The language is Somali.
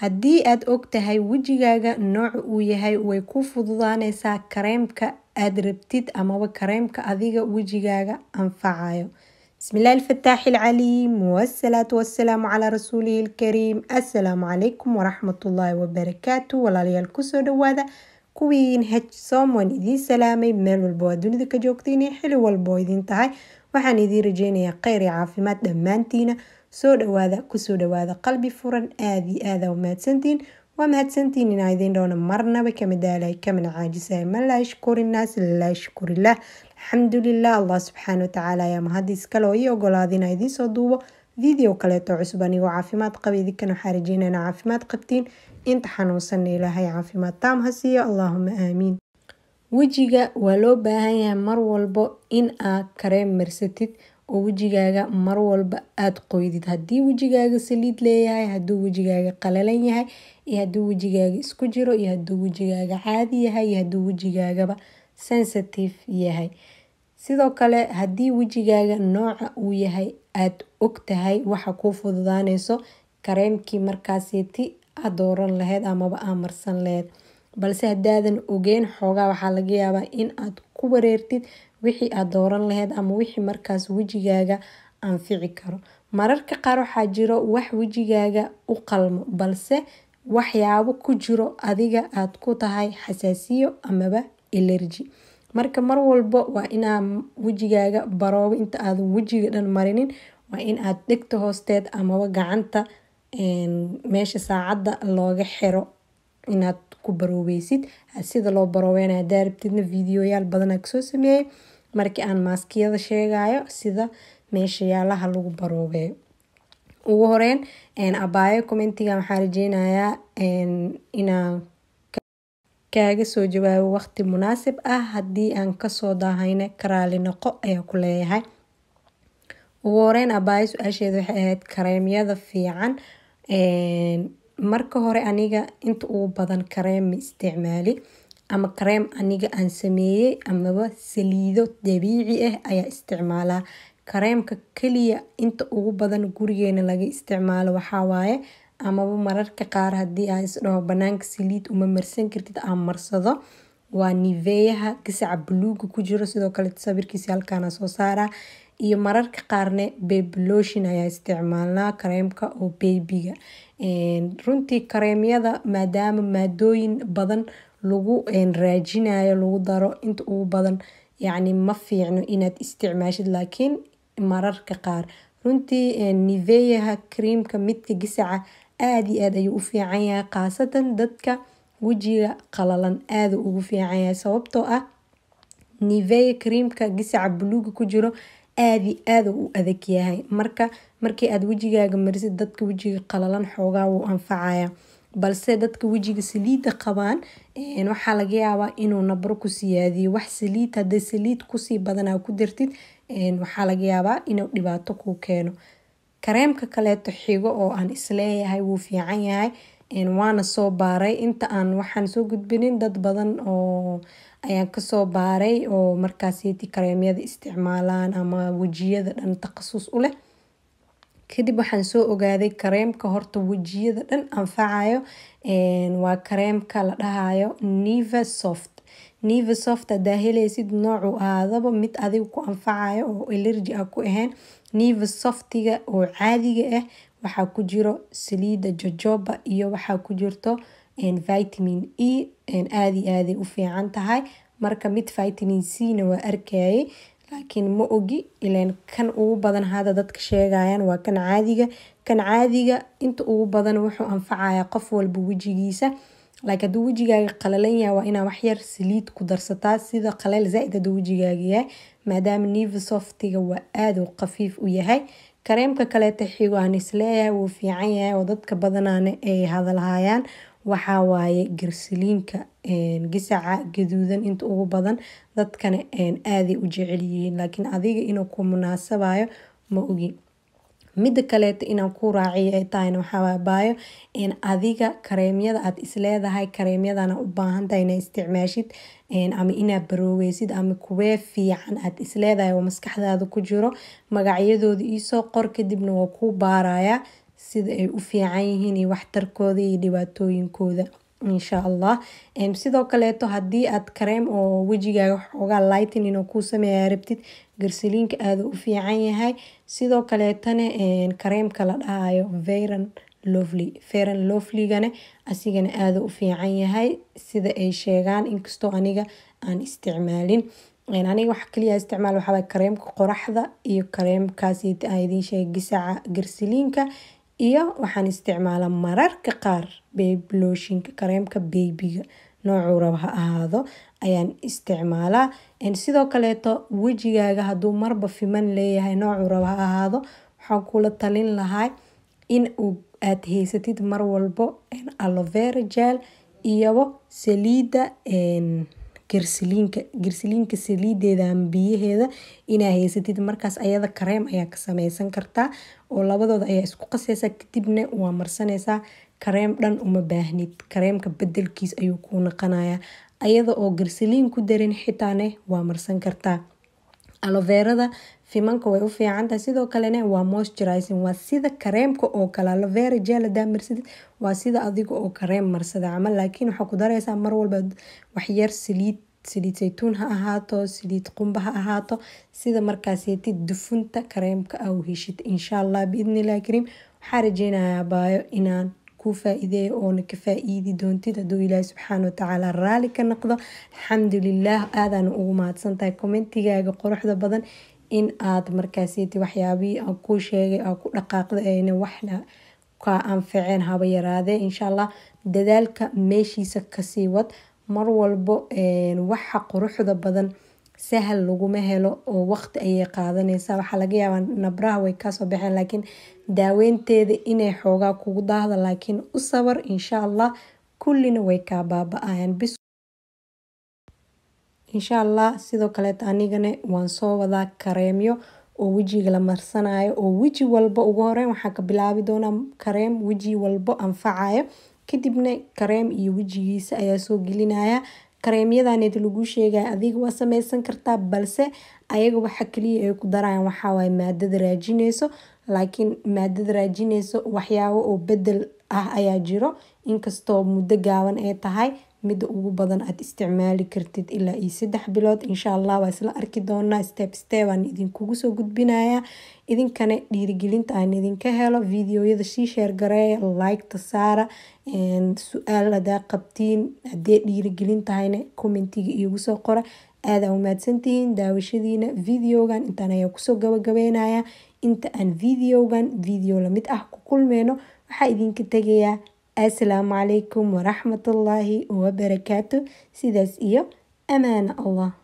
haddii aad ogtahay wejigaaga nooca uu yahay way ku fududaanaysaa kareemka aad rabtid amaba kareemka adiga wejigaaga anfacayo. bismillahi alfataaxi alcaliim wasalaatu wasalaamu calaa rasuulihi alkariim. assalaamu calaykum waraxmatullaahi wabarakaatu. walaalayaal kusoo dhawaada kuwiin hsom waan idiin salaamay meel walba waa dunida ka joogtiin xili walba oo idin tahay. waxaan idiin rajeynayaa kheyr iyo caafimaad dhammaantiina. soo dhawaada kusoo dhawaada qalbi furan aad iyo aad aa mahadsantiin. waa mahadsantiin inaa idiin dhowna marnaba kama daalay kamana caajisay man laa yashkuri naas laa yashkurillah. alxamdulilah allah subxaana watacaala ayaa mahadiis kale oo ii ogolaada inaa idiin soo duubo video kaleeto cusub anigoo caafimaad qaba. idinkan waxaa rajeynaa inaa caafimaad qabtiin. inta xanuunsanna ilaahay caafimaad taam ha siiyo allaahuma aamiin. wejiga waa loo baahan yahay mar walbo in aad kareem marsatid oo wejigaaga mar walba aada qoydid. haddii wejigaaga saliid leeyahay, hadduu wejigaaga qalalan yahay, iyo hadduu wejigaaga isku jiro, iyo hadduu wejigaaga caadi yahay, iyo hadduu wejigaagaba sensitive yahay. sidoo kale haddii wejigaaga nooca uu yahay aada ogtahay waxa kuu fududaanayso kareemkii markaasiti aad dooran laheyd amaba aa marsan laheyd. balse haddaadan ogeyn xoogaa waxaa laga yaabaa in aad ku wareertid wixii aad dooran laheyd ama wixii markaas wejigaaga anfici karo. mararka qaar waxaa jiro wax wejigaaga u qalmo balse waxyaabo ku jiro adiga aad ku tahay xasaasiyo amaba allergy. marka mar walba waa inaa wejigaaga baroobo inta aadan wejiga dhan marinin. waa in aad dhegta hoosteed amaba gacanta meesha saacadda looga xiro inaad ku baroobeysid. sida loo baroobeyna hadaa rabtidna videoyaal badanaa kasoo sameeyay markii aan maaskiyada sheegayo sida meesha yaalaha lagu baroobeeyo. ugu horeyn abaayo commentiga waxaa rajeynayaa inaan kaaga soo jawaabo waqti munaasib ah. haddii aan kasoo daahayna karaali noqo ayaa ku leeyahay. ugu horeyn abaayo su-aasheeda waxay ahayd kareemyada fiican. marka hore aniga inta ugu badan kareem ma isticmaali ama kareem aniga aan sameeyey amaba saliido dabiici ah ayaa isticmaalaa. kareemka kaliya inta ugu badan gurigeena laga isticmaalo waxaa waaye amaba mararka qaar haddii aan isdhaho banaanka saliid uma marsan kartid aan marsado waa niveyaha gasaca buluuga ku jiro. sidoo kale sawirkiisa halkaana soo saaraa. iyo mararka qaarne baby lotion ayaa isticmaalnaa kareemka oo babyga. runtii kareemyada maadaama maadooyin badan lagu raajinayo lagu daro inta ugu badan yacni ma fiicno inaad isticmaashid. laakiin mararka qaar runtii niveyaha creamka midka gasaca aada iyo aad ayuu u fiican yahay. khaasatan dadka wejiga qalalan aada ugu fiican yahay sababtoo ah niveya creamka gasaca buluuga ku jiro aada aada u adag yahay. markii aad wejigaaga marisid dadka wejiga qalalan xoogaa wuu anfacaya. balse dadka wejiga saliida qabaan waxaa laga yaabaa inuu nabro ku siyaadiyo. wax saliid hadday saliid kusii badanaa ku dartid waxaa laga yaabaa inuu dhibaato kuu keeno. kareemka kaleeto xigo oo aan isleeyahay wuu fiican yahay waana soo baaray inta aan waxaan soo gudbinin dad badan oo ayaan kasoo baaray oo markaasiti kareemyada isticmaalaan ama wejiyada dhan takhasus u leh. kadib waxaan soo ogaaday kareemka horta wejiyada dhan anfacayo waa kareemka la dhahayo Niva Soft. Niva Soft hadaa helaysid noocu aadaba mid adiga ku anfacayo oo allergy ah ku ahayn. Niva Softiga oo caadiga ah waxaa ku jiro saliida jojoba iyo waxaa ku jirto vitamin E aada u fiican tahay. marka mid vitamin C na waa arkayay laakiin ma ogi ileen kan ugu badan hada dadka sheegayaan waa kan caadiga. kan caadiga inta ugu badan wuxuu anfacaya qof walba wejigiisa. laakiin hadduu wejigaaga qalalan yahay waa inaa waxyar saliid ku darsataa sida qaleel zaaid hadduu wejigaaga yahay maadaama Niva Softiga waa aada u khafiif u yahay. kareemka kaleeta xigo aan isleeyahay wuu fiican yahay oo dadka badanaana ay hadalhayaan waxaa waaye garsaliinka gasaca gaduudan inta ugu badan dadkana aaday u jecel yihiin laakiin adiga inuu ku munaasabayo ma ogi. mida kaleeto inaan ku raaciyo ay tahayna waxaa baayo adiga kareemyada aad isleedahay kareemyadana u baahantahay inaa isticmaashid ama inaad barooweysid ama kuwee fiican aad isleedahay oo maskaxdaada ku jiro magacyadooda iisoo qor kadibna waa kuu baaraya sida ay u fiican yihiin iyo waxtarkooda iyo dhibaatooyinkooda insha Allah. Sidoo kaleeto haddii aad kareem oo wejigaaga xoogaa lightening oo kuu sameeyaa rabtid, garsaliinka aada u fiican yahay. sidoo kaleetana kareemka la dhahayo Fair and Lovely-gana asigana aada u fiican yahay sida ay sheegaan, inkastoo aniga aan isticmaalin. aniga waxa kaliya isticmaal waxaa waye kareemka qoraxda iyo kareemkaasi aan idin sheegay gisaca garsaliinka, iyo waxaan isticmaalaa mararka qaar baby lotionka, kareemka babyga noocuu raba ha ahaado ayaan isticmaalaa. sidoo kaleeto wejigaaga hadduu marba fiman leeyahay noocuu raba ha ahaado, waxaan kula talin lahaa in aad haysatid mar walbo aloe vera gel iyo saliida garsaliinka saliideeda ama biyaheeda inaa haysatid. markaas ayada kareem ayaa ka sameysan kartaa oo labadooda ayaa isku qaseysaa, kadibna waa marsaneysaa. kareem dhan uma baahnid, kareemka bedelkiis ayuu kuu naqanayaa. ayada oo garsaliin ku darin xitaane waa marsan kartaa. aloe verada fimanka way u fiican tahay, sidoo kalena waa moisturizing, waa sida kareemka oo kale. aloe vera gel hadaa marsadid waa sida adiga oo kareem marsada camal, laakiin waxaa ku dareysaa mar walba waxyar saliid saytuun ha ahaato, saliid qumba ha ahaato, sida markaasiytid dufunta kareemka aa u heshid insha Allah biidnillahi kariim. waxaa rajeynayaa baayo inaan ku faa'iideeyo oona ka faa'iidi doontid hadduu ilaahay subxaana watacaala raali ka noqdo. alxamdulilah, aadaan ugu mahadsantahay commentigaaga quruxda badan in aad markaasiytid waxyaabihii aan kuu sheegay aa ku dhaqaaqda ayna waxna ka anfaceen haba yaraadee. insha Allah dadaalka meeshiisa kasii wad. mar walbo waxa quruxda badan sahal laguma helo oo waqti ayay qaadanaysaa. waxaa laga yaabaa nabraha way kasoo baxeen laakiin daaweynteeda inay xoogaa kugu daahda, laakiin u sabar insha Allah kullina way kaa baaba'ayaan bis insha Allah. sidoo kaleeto anigana waan soo wadaa kareemyo oo wejiga la marsanayo oo weji walba ugu horeyn waxaan ka bilaabi doonaa kareem weji walbo anfacayo, kadibna kareem iyo wejigiisa ayaa soo gelinaya. kareemyadaneed lagu sheegaya adiga waa sameysan kartaa, balse ayaga waxa kaliya ay ku darayaan waxaa waaye maadada raajineyso, laakiin maadada raajineyso waxyaabo oo bedel ah ayaa jiro. inkastoo muddo gaaban ay tahay, mida ugu badan aad isticmaali kartid ilaa iyo 3 bilood. insha Allah waa isla arki doonaa step aan idinkugu soo gudbinayaa. idinkana dhiirigelinta aan idinka helo videoyada sii share gareeya, like ta saara, su-aal hadaa qabtiin hadee dhiirigelin tahayna commentiga iigu soo qora. aad aa umahadsantihiin daawashadiina videogan. intaan ayaa kusoo gabagabeynaya. inta aan video lamid ah ku kulmeyno waxaa idinka tegayaa assalaamu calaykum waraxmatullaahi wabarakaatu. sidaas iyo amaana Allah.